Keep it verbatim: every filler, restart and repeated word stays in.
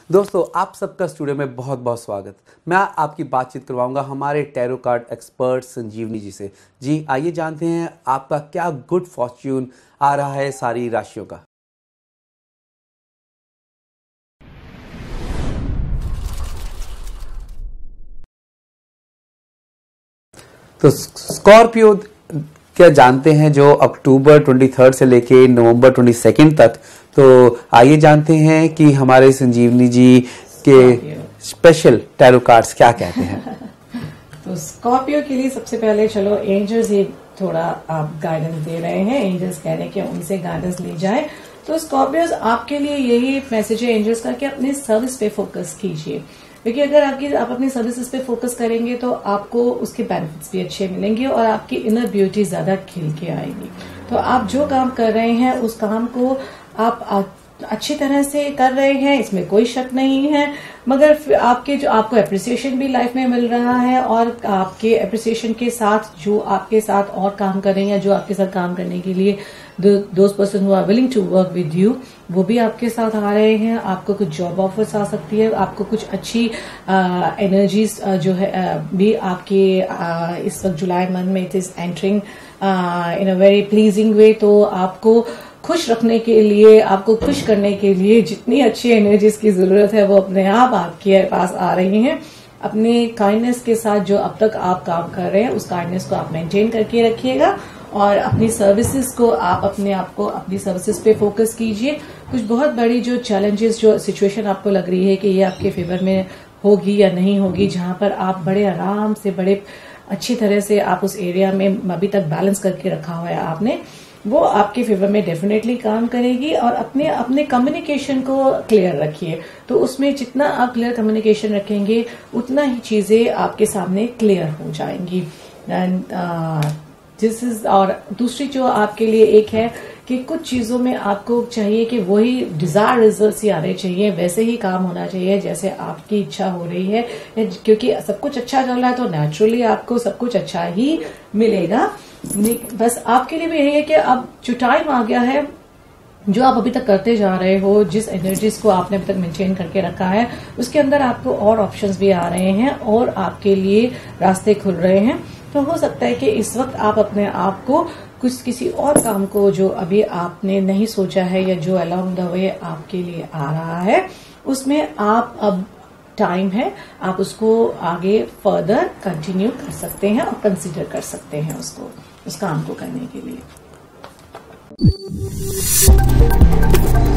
दोस्तों, आप सबका स्टूडियो में बहुत बहुत स्वागत। मैं आपकी बातचीत करवाऊंगा हमारे tarot card expert Sanjeevani ji से। जी आइए जानते हैं आपका क्या गुड फॉर्च्यून आ रहा है सारी राशियों का। तो स्कॉर्पियो क्या जानते हैं जो अक्टूबर तेईस से लेके नवंबर बाईस तक, तो आइए जानते हैं कि हमारे संजीवनी जी के स्पेशल टैरो कार्ड्स क्या कहते हैं। तो स्कॉर्पियो के लिए सबसे पहले चलो एंजल्स ही थोड़ा आप गाइडेंस दे रहे हैं। एंजल्स कह रहे हैं कि उनसे गाइडेंस ली जाए। तो स्कॉर्पियोज आपके लिए यही मैसेज है एंजल्स का कि अपने सर्विस पे फोकस कीजिए, क्योंकि अगर आपकी आप अपनी सर्विसेज पे फोकस करेंगे तो आपको उसके बेनिफिट्स भी अच्छे मिलेंगे और आपकी इनर ब्यूटी ज्यादा खिल के आएगी। तो आप जो काम कर रहे हैं उस काम को आप अच्छी तरह से कर रहे हैं, इसमें कोई शक नहीं है। मगर आपके जो आपको अप्रिसिएशन भी लाइफ में मिल रहा है और आपके अप्रिसिएशन के साथ जो आपके साथ और काम कर रहे हैं या जो आपके साथ काम करने के लिए those person who are willing to work with you वो भी आपके साथ आ रहे हैं। आपको कुछ जॉब ऑफर्स आ सकती है, आपको कुछ अच्छी एनर्जीज जो है आ, भी आपके आ, इस वक्त जुलाई मंथ में it is entering in a very pleasing way. तो आपको खुश रखने के लिए, आपको खुश करने के लिए जितनी अच्छी एनर्जीज की जरूरत है वो अपने आप आपके पास आ रही हैं। अपने काइंडनेस के साथ जो अब तक आप काम कर रहे हैं उस काइंडनेस को आप मेंटेन करके रखिएगा और अपनी सर्विसेज को आप अपने आप को अपनी सर्विसेज पे फोकस कीजिए। कुछ बहुत बड़ी जो चैलेंजेस, जो सिचुएशन आपको लग रही है कि ये आपके फेवर में होगी या नहीं होगी, जहां पर आप बड़े आराम से, बड़े अच्छी तरह से आप उस एरिया में अभी तक बैलेंस करके रखा हुआ है आपने, वो आपके फेवर में डेफिनेटली काम करेगी। और अपने अपने कम्युनिकेशन को क्लियर रखिए। तो उसमें जितना आप क्लियर कम्युनिकेशन रखेंगे उतना ही चीजें आपके सामने क्लियर हो जाएंगी। एंड दिस इज और दूसरी जो आपके लिए एक है कि कुछ चीजों में आपको चाहिए कि वही डिजायर रिजल्ट्स ही आने चाहिए, वैसे ही काम होना चाहिए जैसे आपकी इच्छा हो रही है, क्योंकि सब कुछ अच्छा चल रहा है तो नेचुरली आपको सब कुछ अच्छा ही मिलेगा। बस आपके लिए भी यही है कि अब जो टाइम आ गया है, जो आप अभी तक करते जा रहे हो, जिस एनर्जीज को आपने अभी तक मेंटेन करके रखा है उसके अंदर आपको और ऑप्शंस भी आ रहे हैं और आपके लिए रास्ते खुल रहे हैं। तो हो सकता है कि इस वक्त आप अपने आप को कुछ किसी और काम को जो अभी आपने नहीं सोचा है या जो अलोंग द वे आपके लिए आ रहा है उसमें आप अब टाइम है, आप उसको आगे फर्दर कंटिन्यू कर सकते हैं और कंसीडर कर सकते हैं उसको, उस काम को करने के लिए।